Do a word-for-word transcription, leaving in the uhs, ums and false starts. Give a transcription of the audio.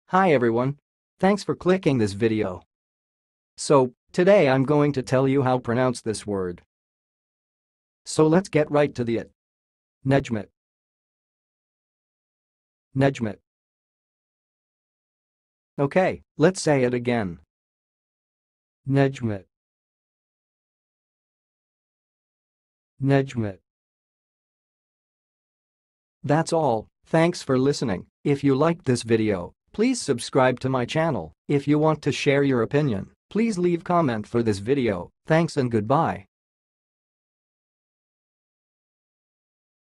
Hi everyone. Thanks for clicking this video. So, today I'm going to tell you how to pronounce this word. So let's get right to the it. Nejmeh. Nejmeh. Okay, let's say it again. Nejmeh. Nejmeh. That's all. Thanks for listening. If you liked this video, please subscribe to my channel. If you want to share your opinion, please leave comment for this video. Thanks and goodbye.